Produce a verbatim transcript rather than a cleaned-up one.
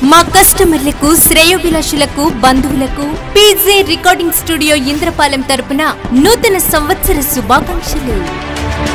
మా కస్టమర్లకు, శ్రేయోభిలాషులకు, బంధువులకు పీజే రికార్డింగ్ స్టూడియో ఇంద్రపాలెం తరపున నూతన సంవత్సర శుభాకాంక్షలు.